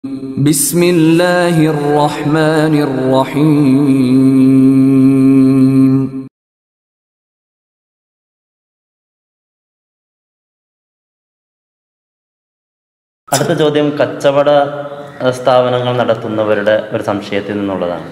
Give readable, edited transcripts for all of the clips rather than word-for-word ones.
بسم الله الرحمن الرحيم. അടുത്ത ചോദ്യം കച്ചവട സ്ഥാപനങ്ങൾ നടത്തുന്നവരുടെ ഒരു സംശയത്തിൽ നിന്നുള്ളതാണ്.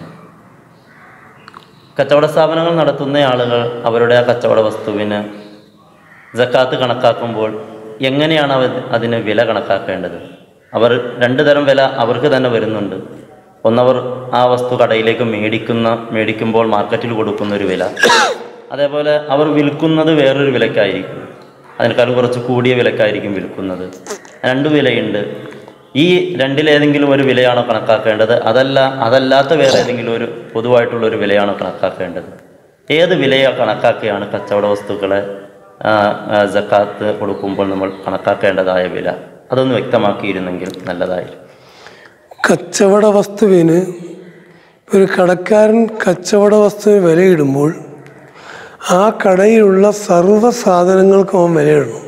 കച്ചവട സ്ഥാപനങ്ങൾ നടത്തുന്ന ആളുകൾ അവരുടെ ആ കച്ചവട വസ്തുവിന് സക്കാത്ത് കണക്കാക്കുമ്പോൾ എങ്ങനെയാണ് അതിന് വില കണക്കാക്കേണ്ടത്? അവർ രണ്ട് തരം വില അവർക്ക് തന്നെ വരുന്നുണ്ട്. ഒന്നവർ ആ വസ്തു കടയിലേക്ക് മേടിക്കുമ്പോൾ മാർക്കറ്റിൽ കൊടുക്കുന്ന ഒരു വില, അതേപോലെ അവർ വിൽക്കുന്നത് വേറൊരു വിലക്കായിരിക്കും, അതിനേക്കാൾ കുറച്ച് കൂടിയ വിലക്കായിരിക്കും വിൽക്കുന്നത്. രണ്ട് വിലയുണ്ട്. ഈ രണ്ടിലേതെങ്കിലും ഒരു വിലയാണോ കണക്കാക്കേണ്ടത്? അതല്ലാത്ത വേറെ ഏതെങ്കിലും ഒരു പൊതുവായിട്ടുള്ളൊരു വിലയാണോ കണക്കാക്കേണ്ടത്? ഏത് വിലയോ കണക്കാക്കിയാണ് കച്ചവട വസ്തുക്കളെ സക്കാത്ത് കൊടുക്കുമ്പോൾ നമ്മൾ കണക്കാക്കേണ്ടതായ വില? അതൊന്ന് വ്യക്തമാക്കിയിരുന്നെങ്കിൽ നല്ലതായിരുന്നു. കച്ചവട വസ്തുവിന് ഒരു കടക്കാരൻ കച്ചവട വസ്തുവിന് വിലയിടുമ്പോൾ ആ കടയിലുള്ള സർവ്വ സാധനങ്ങൾക്കും അവൻ വിലയിടണം.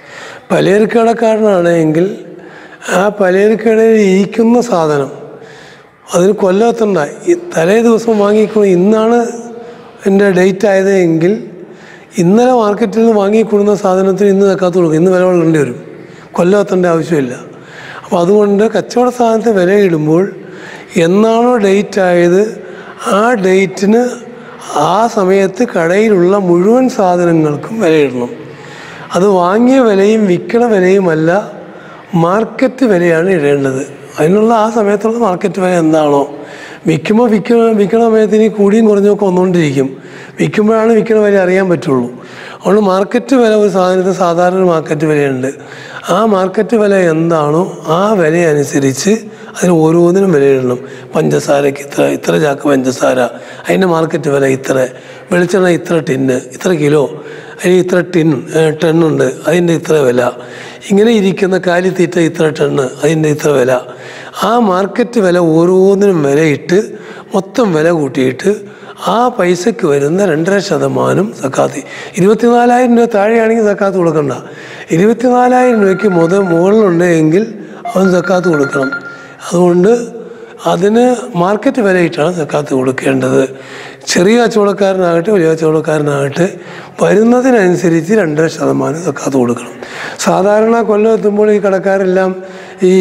പലചരക്കടക്കാരനാണെങ്കിൽ ആ പലചരക്കടയിൽ ഇരിക്കുന്ന സാധനം അതിന് കൊല്ലത്തുണ്ട തലേ ദിവസം വാങ്ങിക്കൊണ്ട് ഇന്നാണ് എൻ്റെ ഡേറ്റ് ആയത് എങ്കിൽ ഇന്നലെ മാർക്കറ്റിൽ നിന്ന് വാങ്ങിക്കൊടുന്ന സാധനത്തിന് ഇന്ന് സക്കാത്ത് കൊടുക്കും, ഇന്ന് വില കൊള്ളേണ്ടി വരും, കൊല്ലത്തേണ്ട ആവശ്യമില്ല. അപ്പോൾ അതുകൊണ്ട് കച്ചവട സാധനത്തിന് വിലയിടുമ്പോൾ എന്നാണോ ഡേറ്റ് ആയത് ആ ഡേറ്റിന് ആ സമയത്ത് കടയിലുള്ള മുഴുവൻ സാധനങ്ങൾക്കും വിലയിടണം. അത് വാങ്ങിയ വിലയും വിൽക്കണ വിലയുമല്ല, മാർക്കറ്റ് വിലയാണ് ഇടേണ്ടത്. അതിനുള്ള ആ സമയത്തുള്ള മാർക്കറ്റ് വില എന്താണോ, വിൽക്കണ സമയത്തിന് കൂടിയും കുറഞ്ഞൊക്കെ വന്നുകൊണ്ടിരിക്കും. വിൽക്കുമ്പോഴാണ് വിൽക്കണ വില അറിയാൻ പറ്റുള്ളൂ. അതുകൊണ്ട് മാർക്കറ്റ് വില ഒരു സാധനത്തിന് സാധാരണ മാർക്കറ്റ് വിലയുണ്ട്. ആ മാർക്കറ്റ് വില എന്താണോ ആ വില അനുസരിച്ച് അതിന് ഓരോന്നിനും വിലയിടണം. പഞ്ചസാരയ്ക്ക് ഇത്ര ചാക്ക് പഞ്ചസാര, അതിൻ്റെ മാർക്കറ്റ് വില ഇത്ര, വെളിച്ചെണ്ണ ഇത്ര ടിന്ന്, ഇത്ര കിലോ, അതിന് ഇത്ര ടണ്ണുണ്ട്, അതിൻ്റെ ഇത്ര വില, ഇങ്ങനെ ഇരിക്കുന്ന കാലിത്തീറ്റ ഇത്ര ടണ്ണ്, അതിൻ്റെ ഇത്ര വില. ആ മാർക്കറ്റ് വില ഓരോന്നിനും വിലയിട്ട് മൊത്തം വില കൂട്ടിയിട്ട് ആ പൈസയ്ക്ക് വരുന്ന 2.5% സക്കാത്ത്. 24,000 രൂപ താഴെയാണെങ്കിൽ സക്കാത്ത് കൊടുക്കണ്ട. 24,000 രൂപയ്ക്ക് മുകളിലുണ്ടെങ്കിൽ അവൻ സക്കാത്ത് കൊടുക്കണം. അതുകൊണ്ട് അതിന് മാർക്കറ്റ് വിലയിട്ടാണ് സക്കാത്ത് കൊടുക്കേണ്ടത്. ചെറിയ കച്ചവടക്കാരനാകട്ടെ വലിയ കച്ചവടക്കാരനാകട്ടെ വരുന്നതിനനുസരിച്ച് 2.5% സക്കാത്ത് കൊടുക്കണം. സാധാരണ കൊല്ലം എത്തുമ്പോൾ ഈ കടക്കാരെല്ലാം ഈ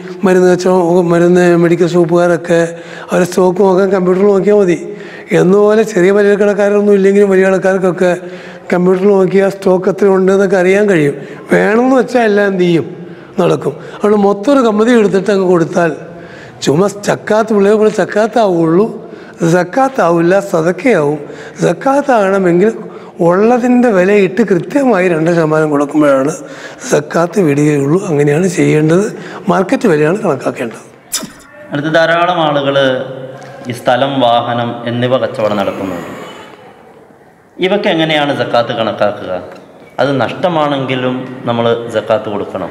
മരുന്ന് മെഡിക്കൽ ഷോപ്പുകാരൊക്കെ അവരെ സ്റ്റോക്ക് നോക്കാൻ കമ്പ്യൂട്ടറിൽ നോക്കിയാൽ മതി. എന്നുപോലെ ചെറിയ വലിയ കടക്കാരൊന്നും ഇല്ലെങ്കിലും വലിയ കടക്കാർക്കൊക്കെ കമ്പ്യൂട്ടറിൽ നോക്കിയാൽ സ്റ്റോക്ക് എത്ര ഉണ്ട് എന്നൊക്കെ അറിയാൻ കഴിയും. വേണമെന്ന് വെച്ചാൽ എല്ലാം എന്ത് ചെയ്യും, നടക്കും. അതുകൊണ്ട് മൊത്തം ഒരു കമ്പനി എടുത്തിട്ട് അങ്ങ് കൊടുത്താൽ ചുമ്മാ ചക്കാത്ത് പിള്ളേരെ പോലെ ചക്കാത്താവുള്ളൂ, സക്കാത്താവില്ല, സദക്കയാവും. സക്കാത്താകണമെങ്കിൽ ഉള്ളതിൻ്റെ വിലയിട്ട് കൃത്യമായി 2% കൊടുക്കുമ്പോഴാണ് സക്കാത്ത് വിടുകയുള്ളൂ. അങ്ങനെയാണ് ചെയ്യേണ്ടത്. മാർക്കറ്റ് വിലയാണ് കണക്കാക്കേണ്ടത്. അടുത്ത് ധാരാളം ആളുകൾ ഈ സ്ഥലം, വാഹനം എന്നിവ കച്ചവടം നടക്കുന്നുണ്ട്. ഇവയ്ക്ക് എങ്ങനെയാണ് സക്കാത്ത് കണക്കാക്കുക? അത് നഷ്ടമാണെങ്കിലും നമ്മൾ സക്കാത്ത് കൊടുക്കണം.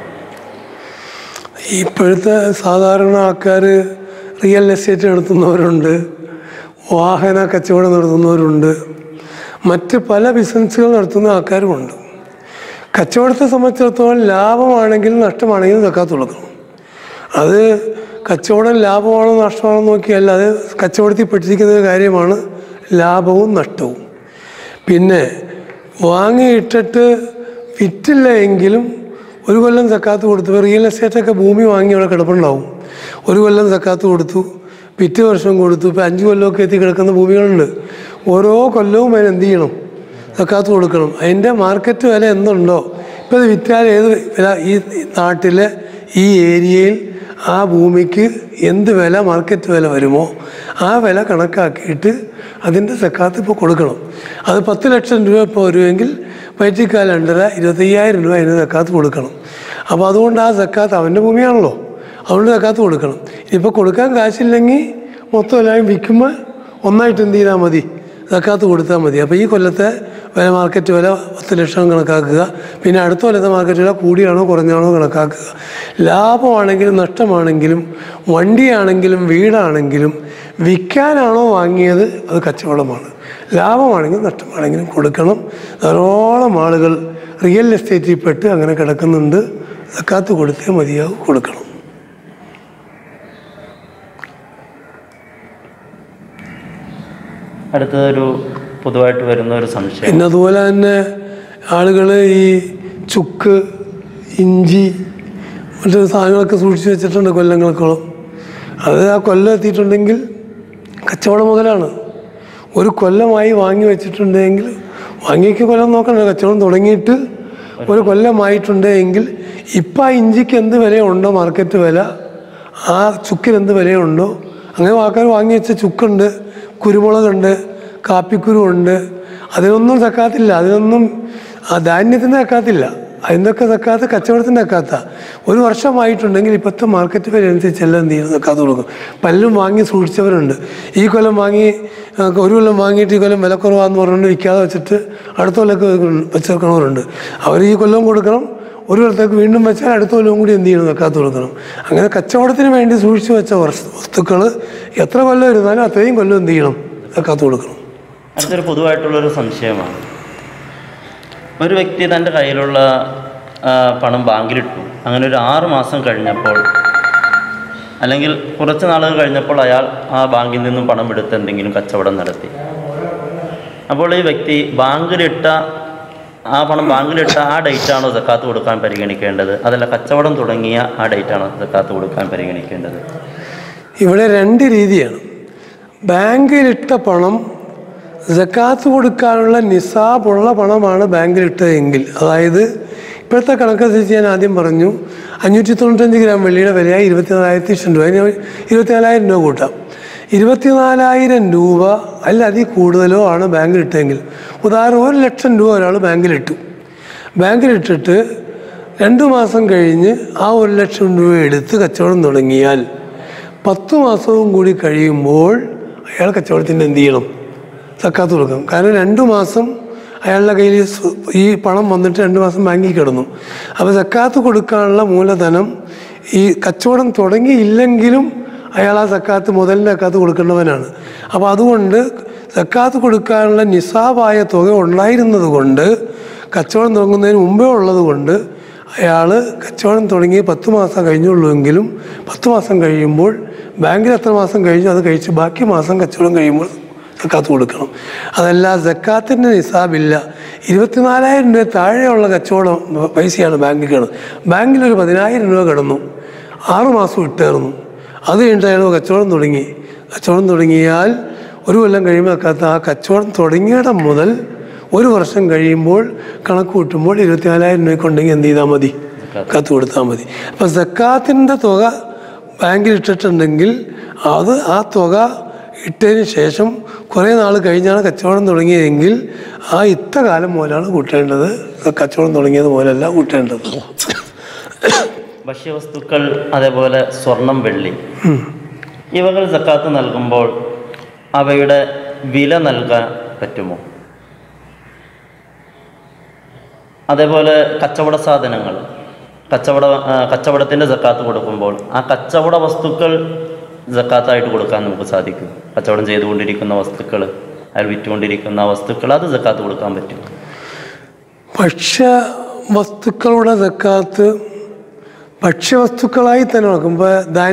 ഇപ്പോഴത്തെ സാധാരണ ആൾക്കാർ റിയൽ എസ്റ്റേറ്റ് നടത്തുന്നവരുണ്ട്, വാഹന കച്ചവടം നടത്തുന്നവരുണ്ട്, മറ്റ് പല ബിസിനസ്സുകൾ നടത്തുന്ന ആൾക്കാരുമുണ്ട്. കച്ചവടത്തെ സംബന്ധിച്ചിടത്തോളം ലാഭമാണെങ്കിലും നഷ്ടമാണെങ്കിലും സക്കാത്ത് കൊടുക്കണം. അത് കച്ചവടം ലാഭമാണോ നഷ്ടമാണോ നോക്കിയല്ല, അത് കച്ചവടത്തിൽ പെട്ടിരിക്കുന്ന ഒരു കാര്യമാണ് ലാഭവും നഷ്ടവും. പിന്നെ വാങ്ങിയിട്ടിട്ട് വിറ്റില്ല എങ്കിലും ഒരു കൊല്ലം സക്കാത്ത് കൊടുത്തു. റിയൽ എസ്റ്റേറ്റൊക്കെ ഭൂമി വാങ്ങി അവിടെ കിടപ്പുണ്ടാവും. ഒരു കൊല്ലം സക്കാത്ത് കൊടുത്തു, പിറ്റേ വർഷം കൊടുത്തു. ഇപ്പോൾ 5 കൊല്ലമൊക്കെ എത്തി കിടക്കുന്ന ഭൂമികളുണ്ട്. ഓരോ കൊല്ലവും അതിന് എന്ത് ചെയ്യണം, സക്കാത്ത് കൊടുക്കണം. അതിൻ്റെ മാർക്കറ്റ് വില എന്തുണ്ടോ, ഇപ്പോൾ ഇത് വിറ്റാൽ ഏത് വില, ഈ നാട്ടിലെ ഈ ഏരിയയിൽ ആ ഭൂമിക്ക് എന്ത് വില, മാർക്കറ്റ് വില വരുമോ ആ വില കണക്കാക്കിയിട്ട് അതിൻ്റെ സക്കാത്ത് ഇപ്പോൾ കൊടുക്കണം. അത് 10 ലക്ഷം രൂപ ഇപ്പോൾ വരുമെങ്കിൽ പയറ്റിക്കാൽ 25,000 രൂപ അതിന് സക്കാത്ത് കൊടുക്കണം. അപ്പോൾ അതുകൊണ്ട് ആ സക്കാത്ത് അവൻ്റെ ഭൂമിയാണല്ലോ, അതുകൊണ്ട് സക്കാത്ത് കൊടുക്കണം. ഇനിയിപ്പോൾ കൊടുക്കാൻ കാശില്ലെങ്കിൽ മൊത്തം എല്ലാവരും വിൽക്കുമ്പോൾ ഒന്നായിട്ട് എന്ത് ചെയ്താൽ മതി, സക്കാത്ത് കൊടുത്താൽ മതി. അപ്പോൾ ഈ കൊല്ലത്തെ വില, മാർക്കറ്റ് വില 10 ലക്ഷം കണക്കാക്കുക. പിന്നെ അടുത്ത കൊല്ലത്തെ മാർക്കറ്റ് വില കൂടിയാണോ കുറഞ്ഞാണോ കണക്കാക്കുക. ലാഭമാണെങ്കിലും നഷ്ടമാണെങ്കിലും വണ്ടിയാണെങ്കിലും വീടാണെങ്കിലും വിൽക്കാനാണോ വാങ്ങിയത് അത് കച്ചവടമാണ്. ലാഭമാണെങ്കിലും നഷ്ടമാണെങ്കിലും കൊടുക്കണം. ധാരാളം ആളുകൾ റിയൽ എസ്റ്റേറ്റിൽ പെട്ട് അങ്ങനെ കിടക്കുന്നുണ്ട്. സക്കാത്ത് കൊടുത്തേ മതിയാവും, കൊടുക്കണം. അടുത്തതൊരു പൊതുവായിട്ട് വരുന്ന ഒരു സംശയം, പിന്നെ അതുപോലെ തന്നെ ആളുകൾ ഈ ചുക്ക്, ഇഞ്ചി, മറ്റു സാധനങ്ങളൊക്കെ സൂക്ഷിച്ച് വെച്ചിട്ടുണ്ട് കൊല്ലങ്ങൾക്കോളം. അത് ആ കൊല്ലം എത്തിയിട്ടുണ്ടെങ്കിൽ കച്ചവടം മുതലാണ്. ഒരു കൊല്ലമായി വാങ്ങി വെച്ചിട്ടുണ്ടെങ്കിൽ, വാങ്ങിയൊക്കെ കൊല്ലം നോക്കണ്ട, കച്ചവടം തുടങ്ങിയിട്ട് ഒരു കൊല്ലമായിട്ടുണ്ട് എങ്കിൽ ഇപ്പം ആ ഇഞ്ചിക്ക് എന്ത് വിലയുണ്ടോ മാർക്കറ്റ് വില, ആ ചുക്കിന് എന്ത് വിലയുണ്ടോ, അങ്ങനെ ആൾക്കാർ വാങ്ങി വെച്ച ചുക്കുണ്ട്, കുരുമുളകുണ്ട്, കാപ്പിക്കുരുണ്ട്, അതിനൊന്നും സക്കാത്തില്ല. അതിനൊന്നും ധാന്യത്തിൻ്റെ സക്കാത്തില്ല. അതിൻ്റെയൊക്കെ സക്കാത്ത് കച്ചവടത്തിൻ്റെ സക്കാത്ത. ഒരു വർഷമായിട്ടുണ്ടെങ്കിൽ ഇപ്പോഴത്തെ മാർക്കറ്റ് വില അനുസരിച്ച് എല്ലാം എന്ത് ചെയ്യണം, സക്കാത്ത് കൊടുക്കും. പലരും വാങ്ങി സൂക്ഷിച്ചവരുണ്ട്. ഈ കൊല്ലം വാങ്ങി, ഒരു കൊല്ലം വാങ്ങിയിട്ട് ഈ കൊല്ലം വിലക്കുറവാന്ന് പറഞ്ഞുകൊണ്ട് വിൽക്കാതെ വെച്ചിട്ട് അടുത്ത കൊല്ലമൊക്കെ വെച്ചേക്കണവരുണ്ട്. അവർ ഈ കൊല്ലവും കൊടുക്കണം, ഒരു കൊല്ലത്തേക്ക് വീണ്ടും വെച്ചാൽ അടുത്ത കൊല്ലവും കൂടി എന്ത് ചെയ്യണം, സക്കാത്ത് കൊടുക്കണം. അങ്ങനെ കച്ചവടത്തിന് വേണ്ടി സൂക്ഷിച്ച് വെച്ച വസ്തുക്കൾ എത്ര കൊല്ലം ഇരുന്നാലും അത്രയും കൊല്ലം എന്ത് ചെയ്യണം, സക്കാത്ത് കൊടുക്കണം. അടുത്തൊരു പൊതുവായിട്ടുള്ളൊരു സംശയമാണ്, ഒരു വ്യക്തി തൻ്റെ കയ്യിലുള്ള പണം ബാങ്കിലിട്ടു. അങ്ങനെ ഒരു 6 മാസം കഴിഞ്ഞപ്പോൾ, അല്ലെങ്കിൽ കുറച്ച് നാളുകൾ കഴിഞ്ഞപ്പോൾ അയാൾ ആ ബാങ്കിൽ നിന്നും പണം എടുത്ത് എന്തെങ്കിലും കച്ചവടം നടത്തി. അപ്പോൾ ഈ വ്യക്തി ആ പണം ബാങ്കിലിട്ട ആ ഡേറ്റാണോ സക്കാത്ത് കൊടുക്കാൻ പരിഗണിക്കേണ്ടത്, അതല്ല കച്ചവടം തുടങ്ങിയ ആ ഡേറ്റാണോ സക്കാത്ത് കൊടുക്കാൻ പരിഗണിക്കേണ്ടത്? ഇവിടെ 2 രീതിയാണ്. ബാങ്കിലിട്ട പണം സക്കാത്ത് കൊടുക്കാനുള്ള നിസാബുള്ള പണമാണ് ബാങ്കിലിട്ടതെങ്കിൽ, അതായത് ഇപ്പോഴത്തെ കണക്കനുസരിച്ച് ഞാൻ ആദ്യം പറഞ്ഞു 595 ഗ്രാം വെള്ളിയുടെ വിലയായി 24,000 രൂപ. 24,000 രൂപ കൂട്ടാം. 24,000 രൂപ അല്ല അതിൽ കൂടുതലോ ആണ് ബാങ്കിലിട്ടെങ്കിൽ, ഉദാഹരണം 1,00,000 രൂപ ഒരാൾ ബാങ്കിലിട്ടു. ബാങ്കിലിട്ടിട്ട് 2 മാസം കഴിഞ്ഞ് ആ 1,00,000 രൂപ എടുത്ത് കച്ചവടം തുടങ്ങിയാൽ 10 മാസവും കൂടി കഴിയുമ്പോൾ അയാൾ കച്ചവടത്തിൻ്റെ എന്ത് ചെയ്യണം, സക്കാത്ത് കൊടുക്കണം. കാരണം 2 മാസം അയാളുടെ കയ്യിൽ ഈ പണം വന്നിട്ട് 2 മാസം ബാങ്കിൽ കിടന്നു. അപ്പോൾ സക്കാത്ത് കൊടുക്കാനുള്ള മൂലധനം ഈ കച്ചവടം തുടങ്ങിയില്ലെങ്കിലും അയാൾ ആ സക്കാത്ത് മുതലിൻ്റെ സക്കാത്ത് കൊടുക്കേണ്ടവനാണ്. അപ്പോൾ അതുകൊണ്ട് സക്കാത്ത് കൊടുക്കാനുള്ള നിസാബായ തുക ഉണ്ടായിരുന്നത് കൊണ്ട്, കച്ചവടം തുടങ്ങുന്നതിന് മുമ്പേ ഉള്ളത് കൊണ്ട് അയാൾ കച്ചവടം തുടങ്ങി 10 മാസം കഴിഞ്ഞുള്ളൂവെങ്കിലും 10 മാസം കഴിയുമ്പോൾ ബാങ്കിൽ എത്ര മാസം കഴിഞ്ഞു അത് കഴിച്ച് ബാക്കി മാസം കച്ചവടം കഴിയുമ്പോൾ സക്കാത്ത് കൊടുക്കണം. അതല്ല സക്കാത്തിൻ്റെ നിസാബില്ല, 24,000 രൂപ താഴെയുള്ള കച്ചവടം പൈസയാണ് ബാങ്കിൽ കിടന്നത്. ബാങ്കിലൊരു 10,000 രൂപ കിടന്നു, 6 മാസം ഇട്ടേർന്നു. അത് കഴിഞ്ഞിട്ട് അയാൾ കച്ചവടം തുടങ്ങി. കച്ചവടം തുടങ്ങിയാൽ 1 കൊല്ലം കഴിയുമ്പോൾ സക്കാത്ത്, ആ കച്ചവടം തുടങ്ങിയിടം മുതൽ 1 വർഷം കഴിയുമ്പോൾ കണക്ക് കൂട്ടുമ്പോൾ 24,000 രൂപയ്ക്കുണ്ടെങ്കിൽ എന്ത് ചെയ്താൽ മതി, സക്കാത്ത് കൊടുത്താൽ മതി. അപ്പം സക്കാത്തിൻ്റെ തുക ബാങ്കിൽ ഇട്ടിട്ടുണ്ടെങ്കിൽ അത് ആ തുക ഇട്ടതിന് ശേഷം കുറേ നാൾ കഴിഞ്ഞാണ് കച്ചവടം തുടങ്ങിയതെങ്കിൽ ആ ഇത്ര കാലം മുതലാണ് കൂട്ടേണ്ടത്, കച്ചവടം തുടങ്ങിയത് മുതലല്ല കൂട്ടേണ്ടത്. ഭക്ഷ്യവസ്തുക്കൾ, അതേപോലെ സ്വർണം, വെള്ളി, ഇവകൾ സക്കാത്ത് നൽകുമ്പോൾ അവയുടെ വില നൽകാൻ പറ്റുമോ? അതേപോലെ കച്ചവട സാധനങ്ങൾ, കച്ചവടത്തിൻ്റെ സക്കാത്ത് കൊടുക്കുമ്പോൾ ആ കച്ചവട വസ്തുക്കൾ സക്കാത്തായിട്ട് കൊടുക്കാൻ നമുക്ക് സാധിക്കും. കച്ചവടം ചെയ്തുകൊണ്ടിരിക്കുന്ന വസ്തുക്കൾ, അയാൾ വിറ്റുകൊണ്ടിരിക്കുന്ന വസ്തുക്കൾ, അത് സക്കാത്ത് കൊടുക്കാൻ പറ്റും. ഭക്ഷ്യവസ്തുക്കളുടെ സക്കാത്ത് ഭക്ഷ്യവസ്തുക്കളായി തന്നെ നോക്കുമ്പോൾ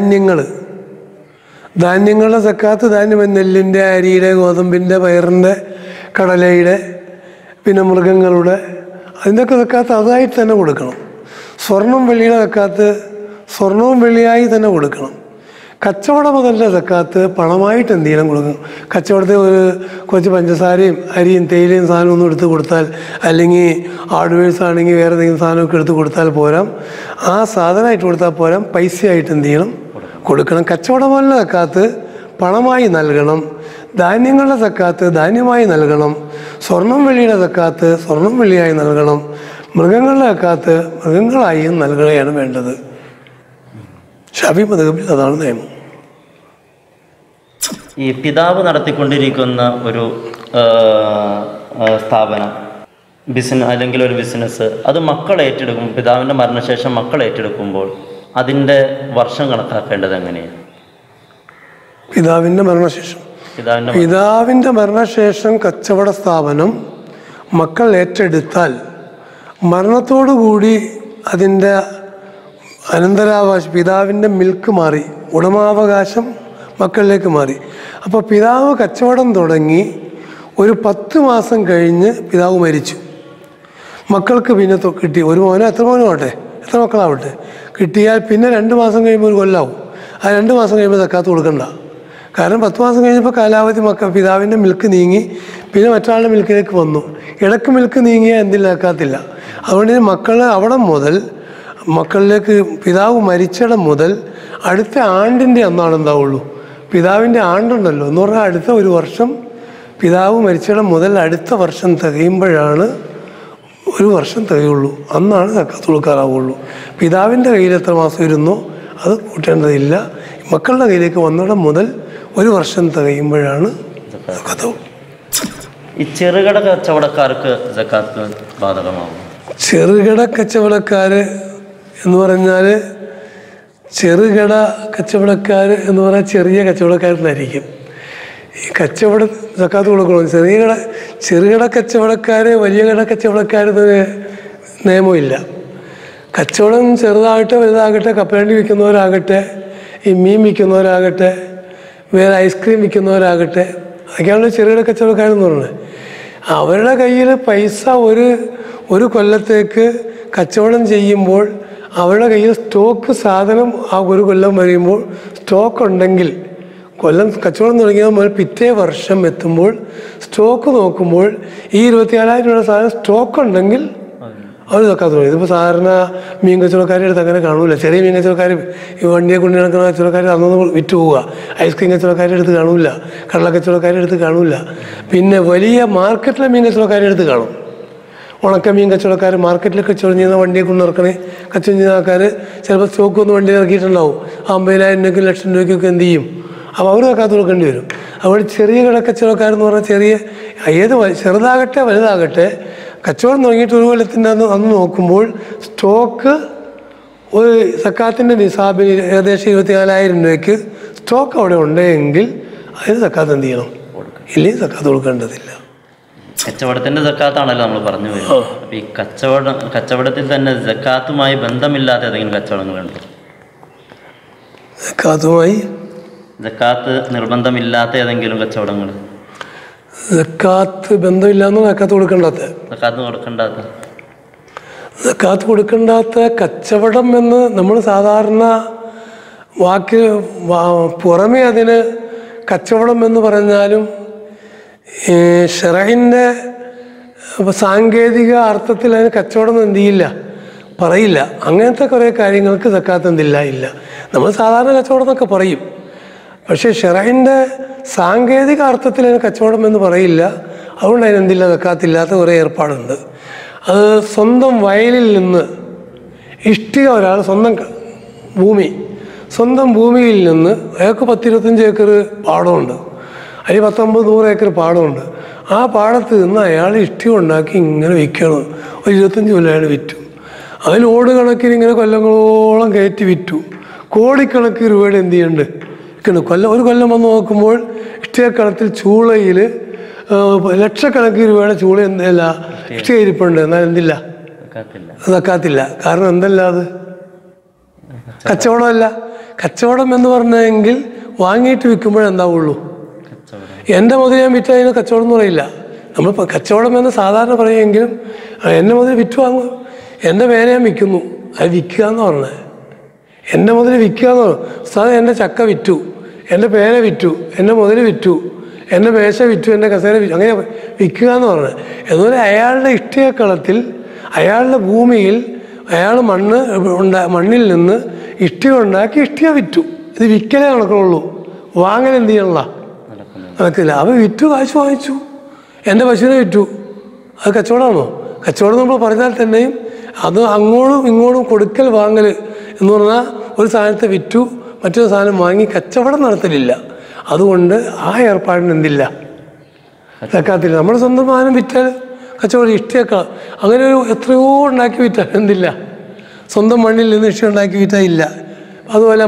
ധാന്യങ്ങളുടെ സക്കാത്ത്, ധാന്യം നെല്ലിൻ്റെ, അരിയുടെ, ഗോതമ്പിൻ്റെ, പയറിൻ്റെ, കടലയുടെ, പിന്നെ മൃഗങ്ങളുടെ, അതിൻ്റെയൊക്കെ സക്കാത്ത് അതായിട്ട് തന്നെ കൊടുക്കണം. സ്വർണം, വെള്ളിയുടെ സക്കാത്ത് സ്വർണവും വെള്ളിയായി തന്നെ കൊടുക്കണം. കച്ചവട മുതലിൻ്റെ സക്കാത്ത് പണമായിട്ട് എന്ത് ചെയ്യണം, കൊടുക്കണം. കച്ചവടത്തിൽ കുറച്ച് പഞ്ചസാരയും അരിയും തേയിലയും സാധനമൊന്നും എടുത്ത് കൊടുത്താൽ, അല്ലെങ്കിൽ ഹാർഡ്വെയർസ് ആണെങ്കിൽ വേറെ എന്തെങ്കിലും സാധനമൊക്കെ എടുത്ത് കൊടുത്താൽ പോരാ, ആ സാധനമായിട്ട് കൊടുത്താൽ പോരാ, പൈസയായിട്ട് എന്ത് ചെയ്യണം, കൊടുക്കണം. കച്ചവട മുതലിൻ്റെ സക്കാത്ത് പണമായി നൽകണം. ധാന്യങ്ങളുടെ സക്കാത്ത് ധാന്യമായി നൽകണം. സ്വർണം വെള്ളിയുടെ സക്കാത്ത് സ്വർണം വെള്ളിയായി നൽകണം. മൃഗങ്ങളുടെ സക്കാത്ത് മൃഗങ്ങളായും നൽകുകയാണ് വേണ്ടത്. ഷാഫി മദ്ഹബിൽ അതാണ് നിയമം. ഈ പിതാവ് നടത്തിക്കൊണ്ടിരിക്കുന്ന ഒരു സ്ഥാപനം, അല്ലെങ്കിൽ ഒരു ബിസിനസ്, അത് മക്കൾ ഏറ്റെടുക്കും. പിതാവിൻ്റെ മരണശേഷം മക്കൾ ഏറ്റെടുക്കുമ്പോൾ അതിൻ്റെ വർഷം കണക്കാക്കേണ്ടത് എങ്ങനെയാണ്? പിതാവിൻ്റെ മരണശേഷം കച്ചവട സ്ഥാപനം മക്കൾ ഏറ്റെടുത്താൽ മരണത്തോടുകൂടി അതിൻ്റെ അനന്തരാവകാശം, പിതാവിൻ്റെ മിൽക്ക് മാറി, ഉടമാവകാശം മക്കളിലേക്ക് മാറി. അപ്പോൾ പിതാവ് കച്ചവടം തുടങ്ങി ഒരു 10 മാസം കഴിഞ്ഞ് പിതാവ് മരിച്ചു. മക്കൾക്ക് പിന്നെ കിട്ടി, ഒരു മോനോ എത്ര മോനോ ആവട്ടെ, എത്ര മക്കളാവട്ടെ, കിട്ടിയാൽ പിന്നെ 2 മാസം കഴിയുമ്പോൾ ഒരു കൊല്ലാവും. ആ 2 മാസം കഴിയുമ്പോൾ സക്കാത്ത് കൊടുക്കണ്ട. കാരണം 10 മാസം കഴിഞ്ഞപ്പോൾ കാലാവധി പിതാവിൻ്റെ മിൽക്ക് നീങ്ങി, പിന്നെ മറ്റൊരാളുടെ മിൽക്കിലേക്ക് വന്നു. ഇടക്ക് മിൽക്ക് നീങ്ങിയാൽ എന്തില്ല സക്കാത്തില്ല. അതുകൊണ്ട് മക്കൾ അവിടെ മുതൽ മക്കളിലേക്ക് പിതാവ് മരിച്ചിടം മുതൽ അടുത്ത ആണ്ടിൻ്റെ അന്നാണ് എന്താവുള്ളൂ, പിതാവിൻ്റെ ആണ്ടുണ്ടല്ലോ എന്ന് പറഞ്ഞാൽ അടുത്ത ഒരു വർഷം, പിതാവ് മരിച്ചിടം മുതൽ അടുത്ത വർഷം തികയുമ്പോഴാണ് ഒരു വർഷം തികയുള്ളൂ, അന്നാണ് സക്കാത്ത് കൊടുക്കാറാവുള്ളൂ. പിതാവിൻ്റെ കയ്യിൽ എത്ര മാസം ഇരുന്നോ അത് കൂട്ടേണ്ടതില്ല. മക്കളുടെ കയ്യിലേക്ക് വന്നിടം മുതൽ ഒരു വർഷം തികയുമ്പോഴാണ് സക്കാത്ത്. ഈ ചെറുകിട കച്ചവടക്കാർക്ക് സക്കാത്ത് ബാധകമാകും? ചെറുകിട കച്ചവടക്കാർ എന്ന് പറഞ്ഞാൽ, ചെറുകിട കച്ചവടക്കാർ എന്ന് പറഞ്ഞാൽ ചെറിയ കച്ചവടക്കാരനായിരിക്കും ഈ കച്ചവടം സക്കാത്ത് കൊടുക്കണം. ചെറുകിട കച്ചവടക്കാർ വലിയ കിട കച്ചവടക്കാരെന്നൊരു നിയമമില്ല. കച്ചവടം ചെറുതാകട്ടെ വലുതാകട്ടെ, കപ്പലണ്ടി വിൽക്കുന്നവരാകട്ടെ, ഈ മീൻ വിൽക്കുന്നവരാകട്ടെ, വേറെ ഐസ്ക്രീം വിൽക്കുന്നവരാകട്ടെ, അതൊക്കെയാണ് ചെറുകിട കച്ചവടക്കാരെന്ന് പറയുന്നത്. അവരുടെ കയ്യിൽ പൈസ ഒരു കൊല്ലത്തേക്ക് കച്ചവടം ചെയ്യുമ്പോൾ അവരുടെ കയ്യിൽ സ്റ്റോക്ക് സാധനം ആ ഒരു കൊല്ലം കഴിയുമ്പോൾ സ്റ്റോക്ക് ഉണ്ടെങ്കിൽ, കൊല്ലം കച്ചവടം തുടങ്ങിയ മുതൽ പിറ്റേ വർഷം എത്തുമ്പോൾ സ്റ്റോക്ക് നോക്കുമ്പോൾ ഈ 24,000 രൂപയുടെ സാധനം സ്റ്റോക്ക് ഉണ്ടെങ്കിൽ അവർ സക്കാത്ത് തുടങ്ങി. ഇതിപ്പോൾ സാധാരണ മീൻ കച്ചവടക്കാരുടെ അടുത്ത് അങ്ങനെ കാണൂല. ചെറിയ മീൻ കച്ചവടക്കാർ, ഈ വണ്ടിയെ കൊണ്ടു നടക്കുന്ന കച്ചവടക്കാർ അന്നൊന്ന് വിറ്റ് പോവുക. ഐസ്ക്രീം കച്ചവടക്കാരുടെ അടുത്ത് കാണൂല, കടല കച്ചവടക്കാരുടെ അടുത്ത് കാണൂല. പിന്നെ വലിയ മാർക്കറ്റിലെ മീൻ കച്ചവടക്കാരുടെ അടുത്ത് കാണും. ഉണക്ക മീൻ കച്ചവടക്കാർ, മാർക്കറ്റിൽ കച്ചവടം ചെയ്യുന്ന വണ്ടിയെ കൊണ്ട് നടക്കണേ കച്ചവടം ചെയ്യുന്ന ആൾക്കാർ ചിലപ്പോൾ സ്റ്റോക്ക് ഒന്ന് വണ്ടി ഇറക്കിയിട്ടുണ്ടാവും. 50,000 രൂപയ്ക്കും 1,00,000 രൂപയ്ക്കൊക്കെ എന്ത് ചെയ്യും, അപ്പോൾ അവർ സക്കാത്ത് കൊടുക്കേണ്ടി വരും. അതുകൊണ്ട് ചെറിയ കടക്കച്ചവടക്കാരെന്ന് പറഞ്ഞാൽ ചെറുതാകട്ടെ വലുതാകട്ടെ, കച്ചവടം തുടങ്ങിയിട്ട് ഒരു കൊല്ലത്തിൻ്റെ അന്ന് നോക്കുമ്പോൾ സ്റ്റോക്ക് ഒരു സക്കാത്തിൻ്റെ നിസാബിന് ഏകദേശം 24,000 രൂപയ്ക്ക് സ്റ്റോക്ക് അവിടെ ഉണ്ടെങ്കിൽ അതിന് സക്കാത്ത് എന്ത് ചെയ്യണം, ഇല്ലെങ്കിൽ സക്കാത്ത് കൊടുക്കേണ്ടതില്ല. കച്ചവടത്തിൻ്റെ സക്കാത്താണല്ലോ നമ്മൾ പറഞ്ഞു വരുന്നത്. അപ്പോൾ ഈ കച്ചവടത്തിൽ തന്നെ സക്കാത്തുമായി ബന്ധമില്ലാത്ത ഏതെങ്കിലും കച്ചവടങ്ങളുണ്ട്? സക്കാത്ത് നിർബന്ധമില്ലാത്ത ഏതെങ്കിലും കച്ചവടങ്ങൾ? സക്കാത്ത് ബന്ധമില്ലാന്ന് സക്കാത്ത് കൊടുക്കണ്ടാത്ത കച്ചവടം എന്ന് നമ്മൾ സാധാരണ പുറമേ അതിന് കച്ചവടം എന്ന് പറഞ്ഞാലും ഷറഇൻ്റെ സാങ്കേതിക അർത്ഥത്തിൽ അതിന് കച്ചവടം എന്ത് ചെയ്യില്ല, പറയില്ല. അങ്ങനത്തെ കുറേ കാര്യങ്ങൾക്ക് സക്കാത്ത് എന്തില്ല, ഇല്ല. നമ്മൾ സാധാരണ കച്ചവടം എന്നൊക്കെ പറയും, പക്ഷേ ഷറഇൻ്റെ സാങ്കേതിക അർത്ഥത്തിൽ അതിന് കച്ചവടം എന്ന് പറയില്ല. അതുകൊണ്ട് അതിനെന്തില്ല, സക്കാത്തില്ലാത്ത കുറേ ഏർപ്പാടുണ്ട്. അത് സ്വന്തം വയലിൽ നിന്ന് ഇഷ്ടിക, ഒരാൾ സ്വന്തം ഭൂമിയിൽ നിന്ന് അയാൾക്ക് 10-25 ഏക്കർ പാടമുണ്ട്, അതിൽ 150-100 ഏക്കർ പാടമുണ്ട്. ആ പാടത്ത് നിന്ന് അയാൾ ഇഷ്ടിക ഉണ്ടാക്കി ഇങ്ങനെ വിൽക്കണം. ഒരു 25 കൊല്ലം അയാൾ വിറ്റു. അതിൽ ഓട് കണക്കിന് ഇങ്ങനെ കൊല്ലങ്ങളോളം കയറ്റി വിറ്റു. കോടിക്കണക്കിന് രൂപയുടെ എന്ത് ചെയ്യുന്നുണ്ട്, ഒരു കൊല്ലം വന്ന് നോക്കുമ്പോൾ ഇഷ്ടികക്കണത്തിൽ ചൂളയിൽ ലക്ഷക്കണക്കിന് രൂപയുടെ ചൂള എന്തല്ല ഇഷ്ടിക ഇരിപ്പുണ്ട്. എന്നാൽ എന്തില്ല, സക്കാത്തില്ല. കാരണം എന്തല്ല, അത് കച്ചവടമല്ല. കച്ചവടം എന്ന് പറഞ്ഞെങ്കിൽ വാങ്ങിയിട്ട് വിൽക്കുമ്പോഴെന്താവുള്ളൂ, എൻ്റെ മുതൽ ഞാൻ വിറ്റ് അതിന് കച്ചവടം എന്ന് പറയില്ല. നമ്മൾ കച്ചവടം എന്ന് സാധാരണ പറയുമെങ്കിലും എൻ്റെ മുതൽ വിറ്റ് വാങ്ങും. എൻ്റെ പേന ഞാൻ വിൽക്കുന്നു, അത് വിൽക്കുക എന്ന് പറഞ്ഞത്. എൻ്റെ മുതൽ വിൽക്കുക എന്ന് പറഞ്ഞു. സാധാരണ എൻ്റെ ചക്ക വിറ്റു, എൻ്റെ പേന വിറ്റു, എൻ്റെ മുതൽ വിറ്റു, എൻ്റെ മേശ വിറ്റു, എൻ്റെ കസേര വിറ്റു, അങ്ങനെ വിൽക്കുക എന്ന് പറഞ്ഞത്. അതുപോലെ അയാളുടെ ഇഷ്ടികക്കളത്തിൽ, അയാളുടെ ഭൂമിയിൽ അയാൾ മണ്ണിൽ നിന്ന് ഇഷ്ടിക ഉണ്ടാക്കി ഇഷ്ടിക വിറ്റു. ഇത് വിൽക്കലേ നടക്കണുള്ളൂ, വാങ്ങൽ എന്ത് ചെയ്യണല്ല, നടക്കില്ല. അവൻ വിറ്റു, കാശ് വാങ്ങിച്ചു. എൻ്റെ പശുവിനെ വിറ്റു, അത് കച്ചവടമാണോ? കച്ചവടം നമ്മൾ പറഞ്ഞാൽ തന്നെയും അത് അങ്ങോട്ടും ഇങ്ങോട്ടും കൊടുക്കൽ വാങ്ങൽ എന്ന് പറഞ്ഞാൽ ഒരു സാധനത്തെ വിറ്റു മറ്റൊരു സാധനം വാങ്ങി കച്ചവടം നടത്തലില്ല. അതുകൊണ്ട് ആ ഏർപ്പാടിന് എന്തില്ല, സക്കാത്തില്ല. നമ്മുടെ സ്വന്തം സാധനം വിറ്റാൽ കച്ചവടം, ഇഷ്ടിയേക്കാൾ അങ്ങനെ ഒരു എത്രയോ ഉണ്ടാക്കി വിറ്റാൽ എന്തില്ല, സ്വന്തം മണ്ണിൽ നിന്ന് ഇഷ്ടം ഉണ്ടാക്കി വിറ്റാൽ ഇല്ല. അതുപോലെ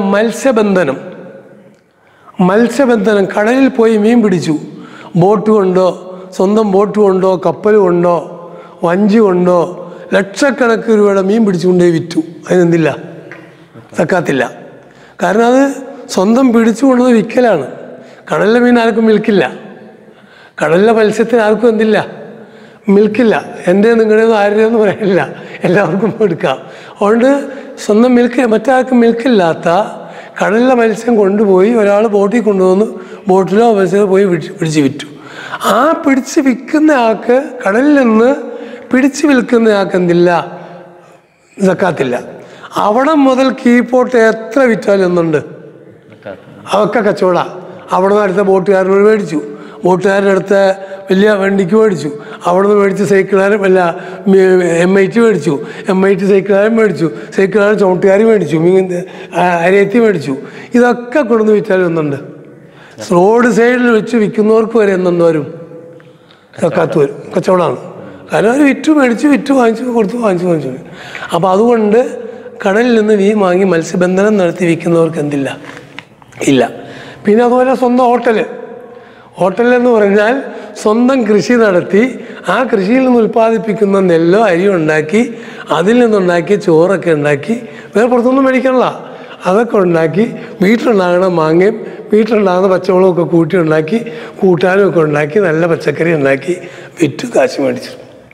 മത്സ്യബന്ധനം, കടലിൽ പോയി മീൻ പിടിച്ചു, ബോട്ട് കൊണ്ടോ, സ്വന്തം ബോട്ട് കൊണ്ടോ, കപ്പൽ കൊണ്ടോ, വഞ്ചി കൊണ്ടോ ലക്ഷക്കണക്കിന് രൂപയുടെ മീൻ പിടിച്ചുകൊണ്ടേ വിറ്റു, അതിനെന്തില്ല, സക്കാത്തില്ല. കാരണം അത് സ്വന്തം പിടിച്ചുകൊണ്ടത് വിൽക്കലാണ്. കടലിലെ മീൻ ആർക്കും വിൽക്കില്ല. കടലിലെ മത്സ്യത്തിന് ആർക്കും എന്തില്ല, മിൽക്കില്ല. എൻ്റെ നിങ്ങളുടേത് ആരുടെയൊന്നും പറയാനില്ല, എല്ലാവർക്കും എടുക്കാം. അതുകൊണ്ട് സ്വന്തം മറ്റാർക്കും മിൽക്കില്ലാത്ത കടലിലെ മത്സ്യം കൊണ്ടുപോയി ഒരാൾ ബോട്ടിൽ കൊണ്ടുവന്ന് ബോട്ടിലോ മത്സ്യമോ പോയി പിടിച്ച് വിറ്റു. ആ പിടിച്ച് വിൽക്കുന്ന ആൾക്ക്, കടലിൽ നിന്ന് പിടിച്ച് വിൽക്കുന്ന ആൾക്ക് എന്തില്ല, സക്കാത്തില്ല. അവിടെ മുതൽ കീഴ്പോട്ട് എത്ര വിറ്റാലും ഒന്നുണ്ട്, അതൊക്കെ കച്ചവടമാണ്. അവിടെ നിന്ന് അടുത്ത ബോട്ടുകാരനോട് മേടിച്ചു, ബോട്ടുകാരൻ്റെ അടുത്ത വലിയ വണ്ടിക്ക് മേടിച്ചു, അവിടെ നിന്ന് മേടിച്ച് സൈക്കിളുകാരൻ അല്ല MIT മേടിച്ചു, MIT സൈക്കിളുകാരൻ മേടിച്ചു, സൈക്കിളുകാരൻ ചുമട്ടുകാർ മേടിച്ചു, അരയത്തി മേടിച്ചു. ഇതൊക്കെ കൊണ്ടുവന്ന് വിറ്റാലും ഒന്നുണ്ട്. റോഡ് സൈഡിൽ വെച്ച് വിൽക്കുന്നവർക്ക് വരെ എന്നുണ്ട് വരും, സക്കാത്ത് വരും, കച്ചവടമാണ്. കാരണം അവർ വിറ്റു വാങ്ങിച്ചു കൊടുത്തു. അപ്പോൾ അതുകൊണ്ട് കടലിൽ നിന്ന് മീൻ വാങ്ങി മത്സ്യബന്ധനം നടത്തി വിൽക്കുന്നവർക്ക് എന്തില്ല, ഇല്ല. പിന്നെ അതുപോലെ സ്വന്തം ഹോട്ടലെന്ന് പറഞ്ഞാൽ സ്വന്തം കൃഷി നടത്തി ആ കൃഷിയിൽ നിന്ന് ഉൽപ്പാദിപ്പിക്കുന്ന നെല്ലോ അരിയോ ഉണ്ടാക്കി അതിൽ നിന്നുണ്ടാക്കിയ ചോറൊക്കെ ഉണ്ടാക്കി, വേറെ പുറത്തൊന്നും മേടിക്കണില്ല, അതൊക്കെ ഉണ്ടാക്കി വീട്ടിലുണ്ടാകുന്ന മാങ്ങയും വീട്ടിലുണ്ടാകുന്ന പച്ചമുളകൊക്കെ കൂട്ടി ഉണ്ടാക്കി കൂട്ടാനും ഒക്കെ ഉണ്ടാക്കി നല്ല പച്ചക്കറി ഉണ്ടാക്കി വിറ്റ് കാശ് മേടിച്ചു.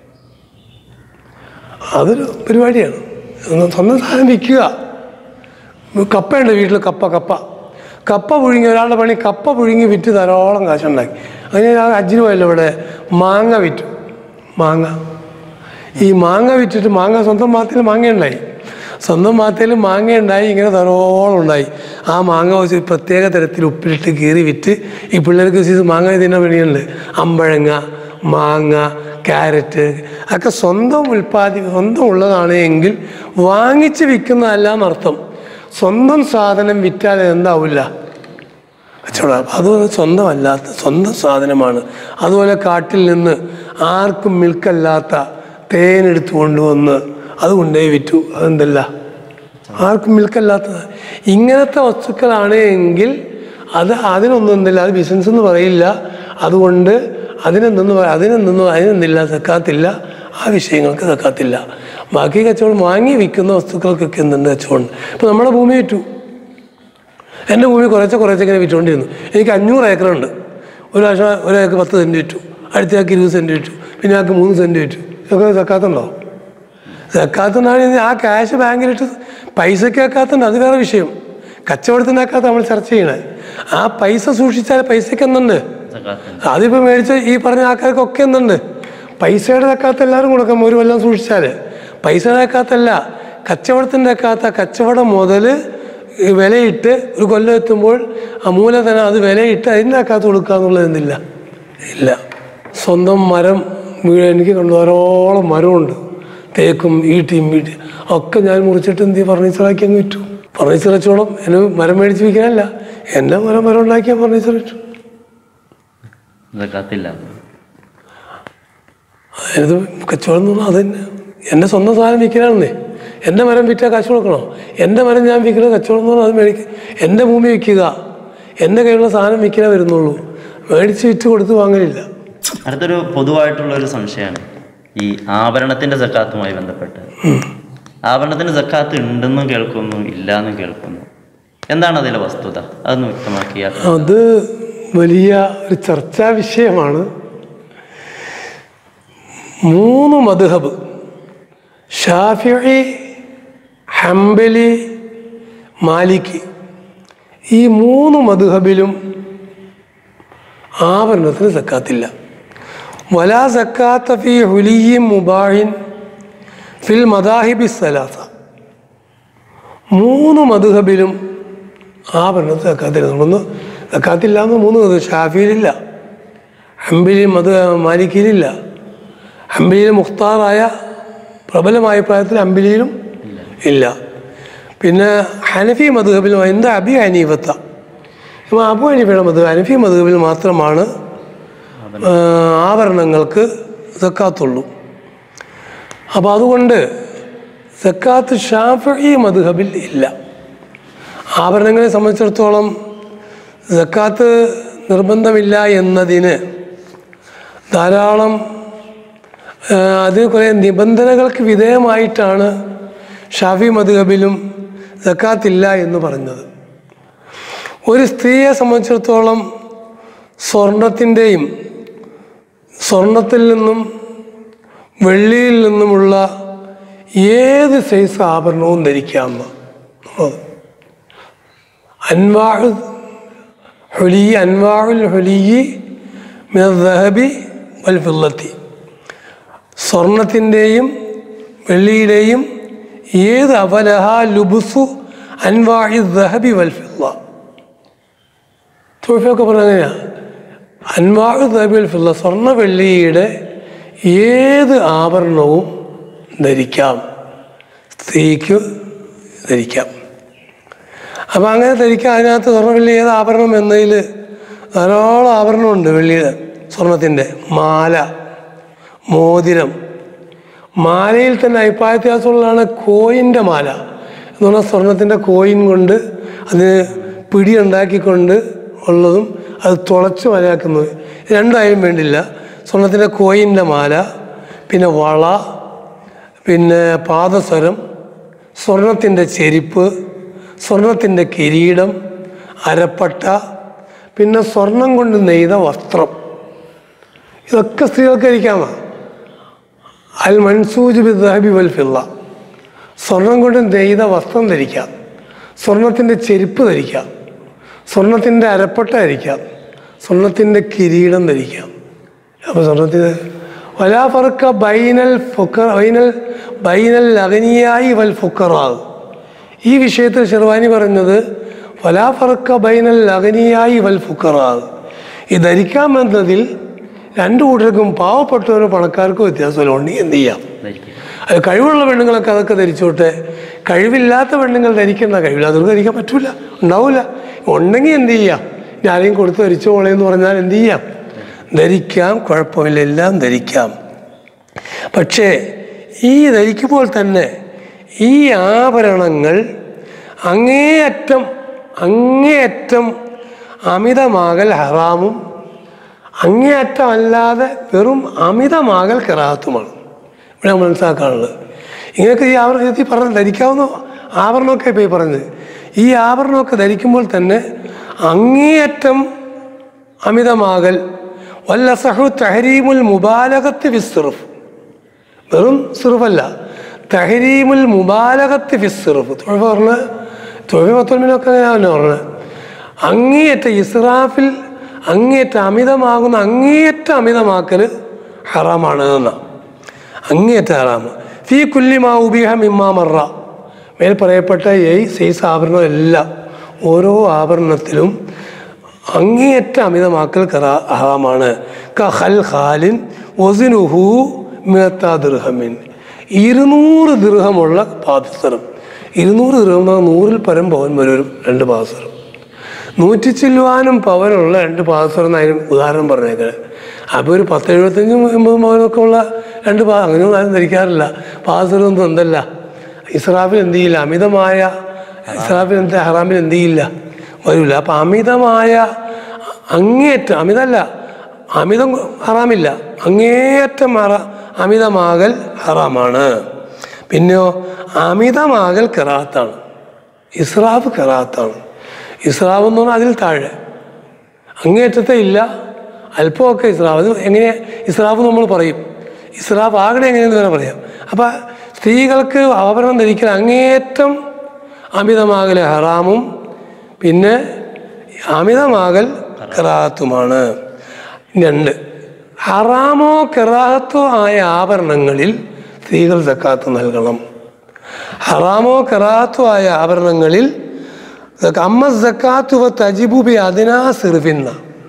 അതൊരു പരിപാടിയാണ്. സ്വന്തം സാധനം വിൽക്കുക. കപ്പയുണ്ട് വീട്ടിൽ, കപ്പ പുഴുങ്ങി, ഒരാളുടെ പണി കപ്പ പുഴുങ്ങി വിറ്റ് ധാരാളം കാശുണ്ടാക്കി. അങ്ങനെ ഹജ്ജിന് പോയല്ലോ ഇവിടെ മാങ്ങ വിറ്റു. ഈ മാങ്ങ വിറ്റിട്ട് സ്വന്തം മാത്തയിൽ മാങ്ങയുണ്ടായി, ഇങ്ങനെ ധാരാളം ഉണ്ടായി. ആ മാങ്ങ വെച്ച് പ്രത്യേക തരത്തിൽ ഉപ്പിലിട്ട് കീറി വിറ്റ് ഈ പിള്ളേർക്ക് മാങ്ങ തിന്നാൻ വേണ്ടിയുണ്ട്. അമ്പഴങ്ങ, മാങ്ങ, ക്യാരറ്റ് ഒക്കെ സ്വന്തം ഉള്ളതാണ് എങ്കിൽ വാങ്ങിച്ച് വിൽക്കുന്നതല്ല എന്നർത്ഥം. സ്വന്തം സാധനം വിറ്റാൽ എന്താവില്ല, കച്ചവടം. അത് സ്വന്തം സാധനമാണ്. അതുപോലെ കാട്ടിൽ നിന്ന് ആർക്കും മിൽക്കല്ലാത്ത തേനെടുത്ത് കൊണ്ടുവന്ന് അത് കൊണ്ടുപോയി വിറ്റു, അതെന്തല്ല, ആർക്കും മിൽക്കല്ലാത്തത്. ഇങ്ങനത്തെ വസ്തുക്കളാണ് എങ്കിൽ അതിനൊന്നും എന്തില്ല, അത് ബിസിനസ് എന്ന് പറയില്ല. അതുകൊണ്ട് അതിനെന്തില്ല, സക്കാത്തില്ല. ആ വിഷയങ്ങൾക്ക് സക്കാത്തില്ല. ബാക്കി കച്ചവടം വാങ്ങി വിൽക്കുന്ന വസ്തുക്കൾക്കൊക്കെ എന്തുണ്ട്, കച്ചവടം. ഇപ്പം നമ്മുടെ ഭൂമി വിറ്റു, എൻ്റെ ഭൂമി കുറച്ച് ഇങ്ങനെ വിറ്റുകൊണ്ടിരുന്നു. എനിക്ക് 500 ഏക്കറുണ്ട്. ഒരു ഏക്കർ 10 സെൻറ്റ് വിറ്റു, അടുത്ത ആൾക്ക് 20 സെൻറ്റ് വിറ്റു, പിന്നെ ആൾക്ക് 3 സെൻറ്റ് വിറ്റു. ഇതൊക്കെ സക്കാത്തുണ്ടോ? സക്കാത്തുണ്ടാണ്. ആ ക്യാഷ് ബാങ്കിലിട്ട് പൈസയ്ക്ക് വെക്കാത്തുണ്ട്, അത് വേറെ വിഷയം. കച്ചവടത്തിനകത്ത് നമ്മൾ ചർച്ച ചെയ്യണേ. ആ പൈസ സൂക്ഷിച്ചാൽ പൈസയ്ക്ക് എന്തുണ്ട്, അതിപ്പോൾ മേടിച്ച ഈ പറഞ്ഞ ആൾക്കാർക്കൊക്കെ എന്തുണ്ട്, പൈസയുടെ അക്കാത്ത എല്ലാവരും കൊടുക്കാം. ഒരു കൊല്ലം സൂക്ഷിച്ചാൽ പൈസയുടെ അക്കാത്തല്ല, കച്ചവടത്തിൻ്റെ അക്കാത്ത. കച്ചവടം മുതൽ വിലയിട്ട് ഒരു കൊല്ലം എത്തുമ്പോൾ ആ മൂലധനം അത് വിലയിട്ട് അതിൻ്റെ അക്കാത്ത് കൊടുക്കുക എന്നുള്ളത് എന്തില്ല, ഇല്ല. സ്വന്തം മരം എനിക്ക് കണ്ടു, ധാരാളം മരമുണ്ട്, തേക്കും ഈട്ടിയും ഒക്കെ ഞാൻ മുറിച്ചിട്ട് ഫർണിച്ചറാക്കി അങ്ങ് വിറ്റു. ഫർണിച്ചർ കച്ചവടം എന്നെ മരം മേടിച്ച് വിൽക്കാനല്ല, എൻ്റെ മരം ഉണ്ടാക്കിയാൽ ഫർണിച്ചർ വിറ്റു. അതായത് കച്ചവടം എന്ന് പറഞ്ഞാൽ അത് തന്നെ. എൻ്റെ സ്വന്തം സാധനം വിൽക്കലാണെന്നേ. എൻ്റെ മരം വിറ്റാൽ കാശ് കൊടുക്കണോ? എൻ്റെ മരം ഞാൻ വിൽക്കുന്നത് കച്ചവടം എന്ന് പറഞ്ഞാൽ അത് മേടിക്കുക. എൻ്റെ ഭൂമി വിൽക്കുക, എൻ്റെ കയ്യിലുള്ള സാധനം വിൽക്കാനേ വരുന്നുള്ളൂ, മേടിച്ച് വിറ്റ് കൊടുത്ത് വാങ്ങലില്ല. അടുത്തൊരു പൊതുവായിട്ടുള്ളൊരു സംശയമാണ് ഈ ആഭരണത്തിൻ്റെ സക്കാത്തുമായി ബന്ധപ്പെട്ട്. ആഭരണത്തിൻ്റെ സക്കാത്ത് ഉണ്ടെന്നും കേൾക്കുന്നു, ഇല്ലയെന്നും കേൾക്കുന്നു. എന്താണ് അതിലെ വസ്തുത? അതൊന്ന് വ്യക്തമാക്കിയാൽ. അത് വലിയ ഒരു ചർച്ചാ വിഷയമാണ്. 3 മദ്ഹബ്, ഷാഫിഈ, ഹംബലി, മാലിക്കി, ഈ 3 മദ്ഹബിലും ആഭരണത്തിന് സക്കാത്തില്ല. വലാ സക്കാത്ത ഫീ ഹുലിയ്യിൻ മുബാഹിൻ ഫിൽ മദാഹിബി സലാസ. 3 മദ്ഹബിലും ആഭരണത്തിന് സക്കാത്തില്ല. ഒന്ന് സക്കാത്തില്ല എന്ന് 3 മദ്ഹബ്. ഷാഫിയിലില്ല, ഹംബലി മാലിക്കിയിലില്ല. ഹംബലിയിൽ മുഖ്താറായ പ്രബലമായ അഭിപ്രായത്തിൽ ഹംബലിയിലും ഇല്ല. പിന്നെ ഹനഫി മദ്ഹബിലും എന്താ അബി ഹനീഫത്ത, അബു ഹനീഫയുടെ മദ്ഹബ്, ഹനഫി മദ്ഹബിൽ മാത്രമാണ് ആഭരണങ്ങൾക്ക് സക്കാത്തുള്ളൂ. അപ്പോൾ അതുകൊണ്ട് സക്കാത്ത് ഷാഫിഈ മദ്ഹബിൽ ഇല്ല. ആഭരണങ്ങളെ സംബന്ധിച്ചിടത്തോളം സക്കാത്ത് നിർബന്ധമില്ല എന്നതിന് ധാരാളം അതിന് കുറേ നിബന്ധനകൾക്ക് വിധേയമായിട്ടാണ് ഷാഫി മദ്ഹബിലും സക്കാത്തില്ല എന്ന് പറഞ്ഞത്. ഒരു സ്ത്രീയെ സംബന്ധിച്ചിടത്തോളം സ്വർണത്തിൻ്റെയും സ്വർണത്തിൽ നിന്നും വെള്ളിയിൽ നിന്നുമുള്ള ഏത് സൈസ് ആഭരണവും ധരിക്കാമെന്ന്. അൻവാഉൽ ഹുലിയി മിനൽ ദഹബി വൽ ഫിദ്ദത്തി, സ്വർണത്തിൻ്റെയും വെള്ളിയുടെയും ഏത് അവലഹ ലുബുസു അൻവാഇ ദഹബി വൽ ഫിദ്ദ. തോഫിയൊക്കെ പറഞ്ഞ അങ്ങനെയാണ്. അൻവാഉ ദഹബി വൽ ഫിദ്ദ, സ്വർണ്ണ വെള്ളിയുടെ ഏത് ആഭരണവും ധരിക്കാം, സ്ത്രീക്ക് ധരിക്കാം. അപ്പം അങ്ങനെ ധരിക്കാം. അതിനകത്ത് സ്വർണ്ണ വെള്ളി ഏത് ആഭരണം എന്നതിൽ ധാരാളം ആഭരണമുണ്ട്. വെള്ളിയുടെ സ്വർണത്തിൻ്റെ മാല, മോതിരം. മാലയിൽ തന്നെ അഭിപ്രായ വ്യത്യാസമുള്ളതാണ് കോയിൻ്റെ മാല എന്ന് പറഞ്ഞാൽ സ്വർണത്തിൻ്റെ കോയിൻ കൊണ്ട് അതിന് പിടിയുണ്ടാക്കിക്കൊണ്ട് ഉള്ളതും അത് തുളച്ച് മലയാക്കുന്നത്. രണ്ടായാലും വേണ്ടില്ല. സ്വർണത്തിൻ്റെ കോയിൻ്റെ മാല, പിന്നെ വള, പിന്നെ പാദസരം, സ്വർണത്തിൻ്റെ ചെരിപ്പ്, സ്വർണത്തിൻ്റെ കിരീടം, അരപ്പട്ട, പിന്നെ സ്വർണം കൊണ്ട് നെയ്ത വസ്ത്രം. ഇതൊക്കെ സ്ത്രീകൾക്ക് ധരിക്കാമെന്നാണ്. അൽ മൻസൂജ് ബി ദഹബി വൽ ഫിദ്ദ, സ്വർണം കൊണ്ട് നെയ്ത വസ്ത്രം ധരിക്കാം, സ്വർണത്തിൻ്റെ ചെരുപ്പ് ധരിക്കാം, സ്വർണത്തിൻ്റെ അരപ്പട്ട ധരിക്കാം, സ്വർണത്തിൻ്റെ കിരീടം ധരിക്കാം. അപ്പോൾ സ്വർണത്തിന് വലാ ഫർഖ ബൈനൽ അഗ്നിയായി വൽ ഫുഖറാ. ഈ വിഷയത്തിൽ ഷെർവാനി പറഞ്ഞത് വലാ ഫർഖ ബൈനൽ അഗ്നിയായി വൽ ഫുഖറാ. ഈ ധരിക്കാമെന്നതിൽ രണ്ടു കൂട്ടർക്കും പാവപ്പെട്ടവരോ പണക്കാർക്കോ വ്യത്യാസമല്ലോ ഉണ്ടെങ്കിൽ എന്ത് ചെയ്യാം. അത് കഴിവുള്ള പെണ്ണുങ്ങളൊക്കെ അതൊക്കെ ധരിച്ചോട്ടെ. കഴിവില്ലാത്ത പെണ്ണുങ്ങൾ ധരിക്കുന്ന, കഴിവില്ലാത്തവർക്ക് ധരിക്കാൻ പറ്റൂല, ഉണ്ടാവില്ല. ഉണ്ടെങ്കിൽ എന്ത് ചെയ്യാം, ആരെയും കൊടുത്ത് ധരിച്ചോളെ എന്ന് പറഞ്ഞാൽ എന്ത് ചെയ്യാം, ധരിക്കാം, കുഴപ്പമില്ല, എല്ലാം ധരിക്കാം. പക്ഷേ ഈ ധരിക്കുമ്പോൾ തന്നെ ഈ ആഭരണങ്ങൾ അങ്ങേയറ്റം അമിതമാകൽ ഹറാമും അങ്ങേയറ്റം അല്ലാതെ വെറും അമിതമാകൽ കറാഹത്തുമാണ് ഇവിടെ നമ്മൾ മനസ്സിലാക്കാനുള്ളത്. ഇങ്ങനെയൊക്കെ ഈ ആഭരണത്തിൽ പറഞ്ഞ് ധരിക്കാവുന്ന ആഭരണമൊക്കെ ഇപ്പോൾ ഈ പറഞ്ഞത്. ഈ ആഭരണമൊക്കെ ധരിക്കുമ്പോൾ തന്നെ അങ്ങേയറ്റം അമിതമാകൽ. വല്ലസഹു തഹരീമുൽ മുബാലഗത്തി ഫിസ്സിർഫ്, വെറും സിർഫല്ല, തഹരീമുൽ മുബാലഗത്തി ഫിസ്സിർഫ്. തൊഴിൽ പറഞ്ഞ് തൊഴിൽമത്തൊൽമിനൊക്കെ അങ്ങനെയാണ് പറഞ്ഞത്. അങ്ങേയറ്റ ഇസ്രാഫിൽ അങ്ങേയറ്റ അമിതമാകുന്ന അങ്ങേയറ്റ അമിതമാക്കൽ ഹറാമാണ് എന്നാണ്. അങ്ങേയറ്റ ഹറാമ്. ഫീ കുല്ലി മാ ഉബിഹ മിമ്മാ മറ, മേൽ പറയപ്പെട്ട ഈ സൈസ് ആഭരണം എല്ലാം ഓരോ ആഭരണത്തിലും അങ്ങേയറ്റ അമിതമാക്കൽ ഹറാമാണ്. കഹൽ ഖാലിൻ വസിനുഹു മിഅത്ത ദിർഹമിൻ, 200 ദിർഹമുള്ള പാദസരം. 200 ദിർഹം 100-ൽ പരം പവൻ വരും രണ്ട് പാദസരം. 100 ചില്ലുവാനും പവനുള്ള രണ്ട് പാദസരം എന്നായാലും ഉദാഹരണം പറഞ്ഞേക്കത്. അപ്പോൾ ഒരു 10-75-80 പവനൊക്കെ ഉള്ള രണ്ട് അങ്ങനെയൊന്നും ആരും ധരിക്കാറില്ല. പാദസരം ഒന്നും എന്തല്ല, ഇസ്രാഫിൽ എന്ത് ചെയ്യില്ല, അമിതമായ ഇസ്രാഫിൽ എന്താ ഹറാമിൽ എന്ത് ചെയ്യില്ല, വരില്ല. അപ്പം അമിതമായ അങ്ങേയറ്റം, അമിതമല്ല, അമിതം ഹറാമില്ല, അങ്ങേയറ്റം അമിതമാകൽ ഹറാമാണ്. പിന്നെയോ അമിതമാകൽ കറാത്താണ്, ഇസ്രാഫ് കറാത്താണ്. ഇസ്രാഫ് എന്ന് പറഞ്ഞാൽ അതിൽ താഴെ, അങ്ങേയറ്റത്തെ ഇല്ല, അല്പമൊക്കെ ഇസ്രാഫ്. അത് എങ്ങനെ ഇസ്രാഫ് നമ്മൾ പറയും, ഇസ്രാഫ് ആകണേ എങ്ങനെയെന്ന് വേണം പറയാം. അപ്പം സ്ത്രീകൾക്ക് ആഭരണം ധരിക്കൽ അങ്ങേയറ്റം അമിതമാകൽ ഹറാമും പിന്നെ അമിതമാകൽ കറാത്തുമാണ്. 2, ഹറാമോ കറാത്തോ ആയ ആഭരണങ്ങളിൽ സ്ത്രീകൾ സക്കാത്ത് നൽകണം. ഹറാമോ കറാത്തോ ആയ ആഭരണങ്ങളിൽ അമ്മ സക്കാത്തു തജിബുബി അതിനാ സിർഫിന്ന,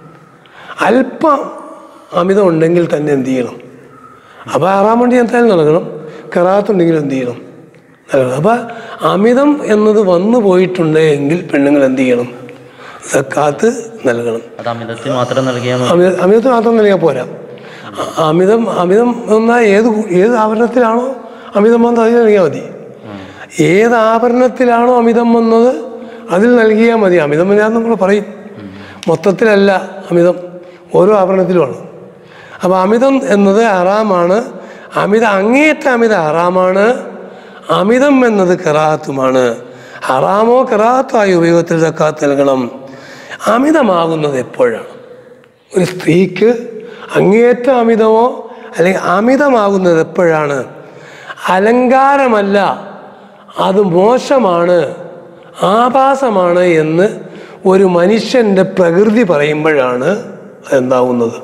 അല്പം അമിതം ഉണ്ടെങ്കിൽ തന്നെ എന്ത് ചെയ്യണം. അപ്പോൾ ഹറാമുണ്ടെങ്കിൽ എന്തായാലും നൽകണം, കറാത്തുണ്ടെങ്കിൽ എന്ത് ചെയ്യണം, നൽകണം. അപ്പം അമിതം എന്നത് വന്നു പോയിട്ടുണ്ടെങ്കിൽ പെണ്ണുങ്ങൾ എന്ത് ചെയ്യണം, സക്കാത്ത് നൽകണം. അമിതത്തിൽ മാത്രം നൽകിയാൽ പോരാ. അമിതം എന്നാൽ ഏത് ആഭരണത്തിലാണോ അമിതം വന്നത് അതിൽ നൽകിയാൽ മതി. ഏത് ആഭരണത്തിലാണോ അമിതം വന്നത് അതിൽ നൽകിയാൽ മതി. അമിതം വരാന്ന് നമ്മൾ പറയും, മൊത്തത്തിലല്ല അമിതം, ഓരോ ആഭരണത്തിലുമാണ്. അപ്പം അമിതം എന്നത് ഹറാമാണ്. അങ്ങേയറ്റ അമിത ഹറാമാണ്. അമിതം എന്നത് കറാത്തുമാണ്. ഹറാമോ കറാത്തോ ആയ ഉപയോഗത്തിൽ സക്കാത്ത് നൽകണം. അമിതമാകുന്നത് എപ്പോഴാണ്? ഒരു സ്ത്രീക്ക് അങ്ങേയറ്റം അമിതമോ അല്ലെങ്കിൽ അമിതമാകുന്നത് എപ്പോഴാണ്? അലങ്കാരമല്ല, അത് മോശമാണ്, ആഭാസമാണ് എന്ന് ഒരു മനുഷ്യൻ്റെ പ്രകൃതി പറയുമ്പോഴാണ് എന്താവുന്നത്?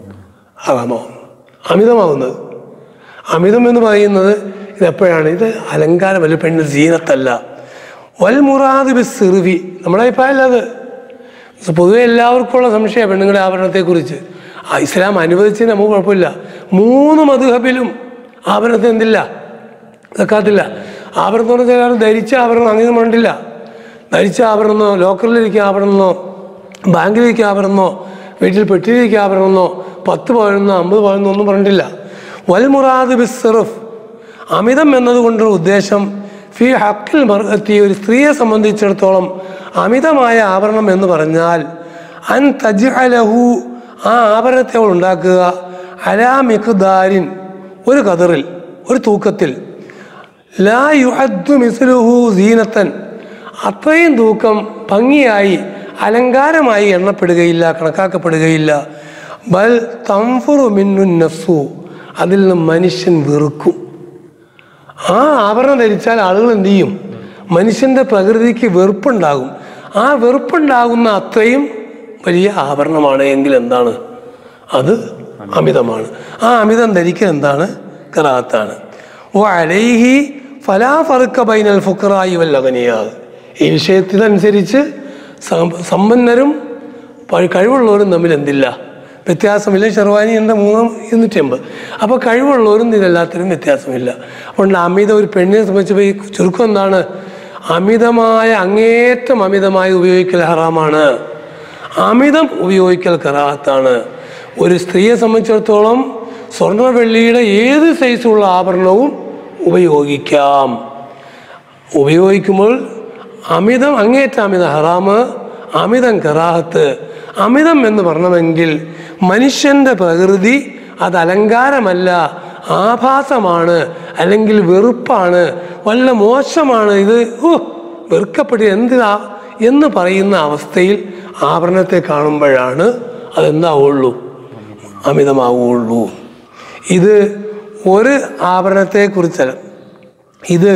അമിതമാവുന്നത്. അമിതം എന്ന് പറയുന്നത് ഇതെപ്പോഴാണ്? ഇത് അലങ്കാരമല്ല, പെണ്ണ് സീനത്തല്ല. വൽ മുറാദ് ബിസ്സിർവി, നമ്മുടെ അഭിപ്രായമല്ല അത്. പൊതുവെ എല്ലാവർക്കും ഉള്ള സംശയം പെണ്ണുങ്ങളുടെ ആഭരണത്തെക്കുറിച്ച്. ഇസ്ലാം അനുവദിച്ചതിന് നമുക്ക് കുഴപ്പമില്ല. 3 മദ്ഹബിലും ആഭരണത്തെ എന്തില്ല? സക്കാത്തില്ല. ആഭരണം എന്ന് പറഞ്ഞാൽ ധരിച്ച ആഭരണം അങ്ങനെ വേണ്ടില്ല. ധരിച്ച ആഭരണമെന്നോ, ലോക്കറിലിരിക്കുക ആഭരണമെന്നോ, ബാങ്കിലിരിക്കുക ആഭരണമെന്നോ, വീട്ടിൽ പെട്ടിയിലിരിക്കുക ആഭരണമെന്നോ, 10 പവനെന്നോ 50 പവനെന്നോ ഒന്നും പറഞ്ഞിട്ടില്ല. വൽ മുറാദ് ബിസ്സിർഫ്, അമിതം എന്നതുകൊണ്ടുള്ള ഉദ്ദേശം ഫി ഹക്കിൽ മർഅത്തി, ഒരു സ്ത്രീയെ സംബന്ധിച്ചിടത്തോളം അമിതമായ ആഭരണം എന്ന് പറഞ്ഞാൽ അൻ തജ്അലഹു, ആ ആഭരണത്തെ അവൾ ഉണ്ടാക്കുക, അലാ മിഖ്ദാരിൻ, ഒരു ഖദറിൽ, ഒരു തൂക്കത്തിൽ, ലാ യുഅദ്ദു മിസ്ലുഹു സീനത്തൻ, അത്രയും തൂക്കം ഭംഗിയായി അലങ്കാരമായി എണ്ണപ്പെടുകയില്ല, കണക്കാക്കപ്പെടുകയില്ല. ബൽ തൻഫുറു മിന്നു നഫ്സു, അതിൽ നിന്ന് മനുഷ്യൻ വെറുക്കും. ആ ആഭരണം ധരിച്ചാൽ ആളുകൾ എന്ത് ചെയ്യും? മനുഷ്യൻ്റെ പ്രകൃതിക്ക് വെറുപ്പുണ്ടാകും. ആ വെറുപ്പുണ്ടാകുന്ന അത്രയും വലിയ ആഭരണമാണ് എങ്കിൽ എന്താണ്? അത് അമിതമാണ്. ആ അമിതം ധരിക്കൽ എന്താണ്? കറാഹത്താണ്. ഓ അലൈഹി ഫലാ ഫർഖ ബൈനൽ ഫുഖറാഇ വൽ അഗ്നിയാ, ഈ വിഷയത്തിനനുസരിച്ച് സമ്പന്നരും കഴിവുള്ളവരും തമ്മിൽ എന്തില്ല? വ്യത്യാസമില്ല. ഷെർവാനി എൻ്റെ 3,250. അപ്പോൾ കഴിവുള്ളവരും ഇതിലെല്ലാത്തിനും വ്യത്യാസമില്ല. അതുകൊണ്ട് അമിതം ഒരു പെണ്ണിനെ സംബന്ധിച്ച് ഈ ചുരുക്കം എന്താണ്? അമിതമായ, അങ്ങേറ്റം അമിതമായി ഉപയോഗിക്കൽ ഹറാമാണ്, അമിതം ഉപയോഗിക്കൽ കറാഹത്താണ്. ഒരു സ്ത്രീയെ സംബന്ധിച്ചിടത്തോളം സ്വർണ്ണ വെള്ളിയുടെ ഏത് സൈസുള്ള ആഭരണവും ഉപയോഗിക്കാം. ഉപയോഗിക്കുമ്പോൾ അമിതം, അങ്ങേറ്റം അമിതം ഹറാമ്, അമിതം കറാഹത്ത്. അമിതം എന്ന് പറഞ്ഞെങ്കിൽ മനുഷ്യൻ്റെ പ്രകൃതി അത് അലങ്കാരമല്ല, ആഭാസമാണ്, അല്ലെങ്കിൽ വെറുപ്പാണ്, വല്ല മോശമാണ്, ഇത് വെറുക്കപ്പെട്ട് എന്തിനാ എന്ന് പറയുന്ന അവസ്ഥയിൽ ആഭരണത്തെ കാണുമ്പോഴാണ് അതെന്താവുള്ളൂ? അമിതമാവുള്ളൂ. ഇത് ഒരു ആഭരണത്തെക്കുറിച്ചല്ല, ഇത്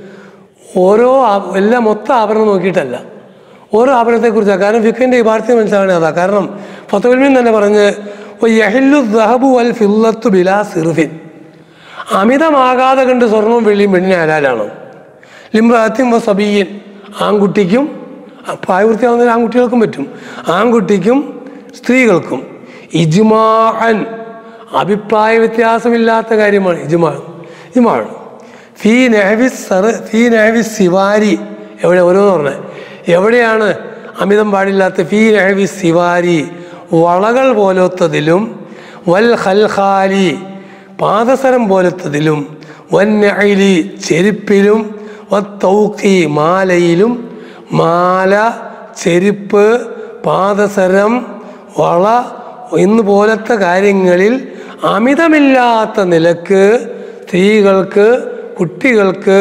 ഓരോ എല്ലാം മൊത്തം ആഭരണം നോക്കിയിട്ടല്ല, ഓരോ ആഭരണത്തെക്കുറിച്ചാണ്. കാരണം ഫിഖിൻ്റെ ഈ ഭാരതീയ മനസ്സിലാണ് അതാ. കാരണം ഫത്വൽ മീൻ തന്നെ പറഞ്ഞ് യഹില്ലു ദഹബു വൽ ഫില്ലത്തു ബിലാ സിർഫിൻ, അമിതമാകാതെ കണ്ട് സ്വർണവും വെള്ളിയും പെണ്ണിന് ഹലാലാണ്. ലിംറഅത്തിൻ വ സബിയ്യിൻ, ആൺകുട്ടിക്കും, പ്രായപൂർത്തിയാവുന്ന ആൺകുട്ടികൾക്കും പറ്റും, ആൺകുട്ടിക്കും സ്ത്രീകൾക്കും. ഇജ്മാഅൻ, അഭിപ്രായ വ്യത്യാസമില്ലാത്ത കാര്യമാണ് ഇജ്മാഅ്. ഫീ നഹ്വി സിവാരി, എവിടെ ഓരോന്ന് പറഞ്ഞത് എവിടെയാണ് അമിതം പാടില്ലാത്ത? ഫീ നഹ്വി സിവാരി, വളകൾ പോലത്തതിലും, വൽ ഖൽഖാലി, പാദസരം പോലത്തതിലും, വൻ നഅലി, ചെരുപ്പിലും, വത്തൗഖി, മാലയിലും, മാല, ചെരുപ്പ്, പാദസരം, വള എന്ന് പോലത്തെ കാര്യങ്ങളിൽ അമിതമില്ലാത്ത നിലക്ക് സ്ത്രീകൾക്ക്, കുട്ടികൾക്ക്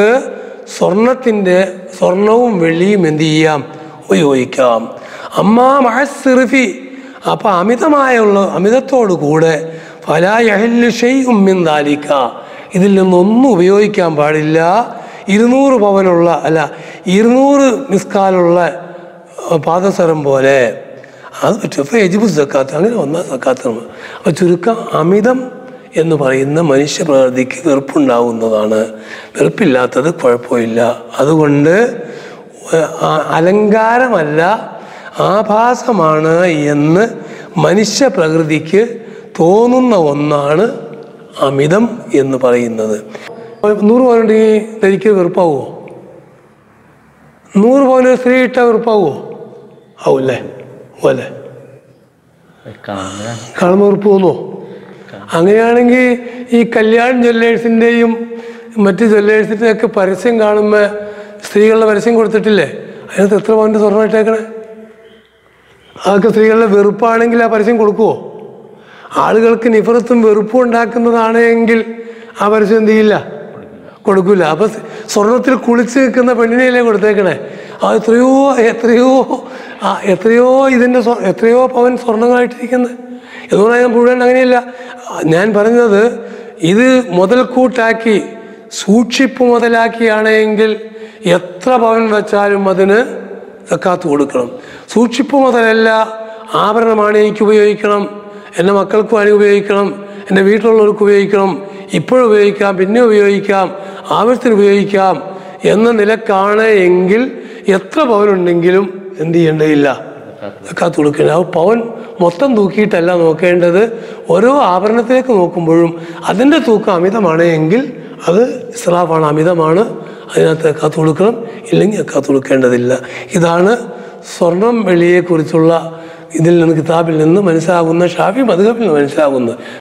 സ്വർണവും വെള്ളിയും എന്ത് ചെയ്യാം? ഉപയോഗിക്കാം. അമ്മാ മഅസ്സിർഫി, അപ്പം അമിതത്തോടു കൂടെ ഫലാ യഹില്ലു ശൈഉം മിൻ ദാലിക, ഇതിൽ നിന്നൊന്നും ഉപയോഗിക്കാൻ പാടില്ല. 200 പവനുള്ള, അല്ല 200 മിസ്കാലുള്ള പാദസരം പോലെ അത് പറ്റും. അപ്പോൾ യജിബു സക്കാത്ത്, അങ്ങനെ ഒന്നാം സക്കാത്ത്. അപ്പോൾ ചുരുക്കം, അമിതം എന്ന് പറയുന്ന മനുഷ്യ പ്രകൃതിക്ക് വെറുപ്പുണ്ടാവുന്നതാണ്. വെറുപ്പില്ലാത്തത് കുഴപ്പമില്ല. അതുകൊണ്ട് അലങ്കാരമല്ല, ആഭാസമാണ് എന്ന് മനുഷ്യ പ്രകൃതിക്ക് തോന്നുന്ന ഒന്നാണ് അമിതം എന്ന് പറയുന്നത്. 100 പവനുണ്ടെങ്കിൽ ധരിക്കൽ വെറുപ്പാവുമോ? 100 പവന് സ്ത്രീ ഇട്ടാൽ വെറുപ്പാവുമോ? ആവൂല്ലേ? പോലെ കാണുമ്പോൾ വെറുപ്പ് തോന്നുമോ? അങ്ങനെയാണെങ്കിൽ ഈ കല്യാൺ ജ്വല്ലേഴ്സിൻ്റെയും മറ്റ് ജ്വല്ലേഴ്സിൻ്റെയൊക്കെ പരസ്യം കാണുമ്പോൾ സ്ത്രീകളുടെ പരസ്യം കൊടുത്തിട്ടില്ലേ? അതിനകത്ത് എത്ര പവൻ്റെ സ്വർണ്ണം ഇട്ടേക്കണേ? അതൊക്കെ സ്ത്രീകളുടെ വെറുപ്പാണെങ്കിൽ ആ പരസ്യം കൊടുക്കുമോ? ആളുകൾക്ക് നിഫറത്തും വെറുപ്പും ഉണ്ടാക്കുന്നതാണ് എങ്കിൽ ആ പരസ്യം എന്ത് ചെയ്യില്ല? കൊടുക്കില്ല. അപ്പം സ്വർണത്തിൽ കുളിച്ച് നിൽക്കുന്ന പെണ്ണിനെയല്ലേ കൊടുത്തേക്കണേ? അത് എത്രയോ ഇതിൻ്റെ എത്രയോ പവൻ സ്വർണ്ണങ്ങളായിട്ടിരിക്കുന്നത്. ഇതുകൊണ്ട് ഞാൻ മുഴുവൻ അങ്ങനെയല്ല. ഞാൻ പറഞ്ഞത് ഇത് മുതൽക്കൂട്ടാക്കി സൂക്ഷിപ്പ് മുതലാക്കിയാണെങ്കിൽ എത്ര പവൻ വെച്ചാലും അതിന് സക്കാത്ത് കൊടുക്കണം. സൂക്ഷിപ്പ് മുതലല്ല, ആഭരണമാണ് എനിക്ക് ഉപയോഗിക്കണം, എൻ്റെ മക്കൾക്ക് വേണ്ടി ഉപയോഗിക്കണം, എൻ്റെ വീട്ടിലുള്ളവർക്ക് ഉപയോഗിക്കണം, ഇപ്പോഴും ഉപയോഗിക്കാം, പിന്നെ ഉപയോഗിക്കാം, ആവശ്യത്തിന് ഉപയോഗിക്കാം എന്ന നിലക്കാണ് എങ്കിൽ എത്ര പവനുണ്ടെങ്കിലും എന്ത് ചെയ്യേണ്ടതില്ല, സക്കാത്ത് കൊടുക്കേണ്ടത്. ആ പവൻ മൊത്തം തൂക്കിയിട്ടല്ല നോക്കേണ്ടത്. ഓരോ ആഭരണത്തിലേക്ക് നോക്കുമ്പോഴും അതിൻ്റെ തൂക്കം അമിതമാണ് എങ്കിൽ അത് ഇസ്രാഫാണ്, അമിതമാണ്, അതിനകത്ത് സക്കാത്ത് കൊടുക്കണം, ഇല്ലെങ്കിൽ സക്കാത്ത് കൊടുക്കേണ്ടതില്ല. ഇതാണ് സ്വർണം വെള്ളിയെക്കുറിച്ചുള്ള ഇതിൽ നിന്ന് കിതാബിൽ നിന്ന് മനസ്സിലാകുന്ന, ഷാഫി മദ്ഹബിൽ നിന്ന് മനസ്സിലാകുന്നത്.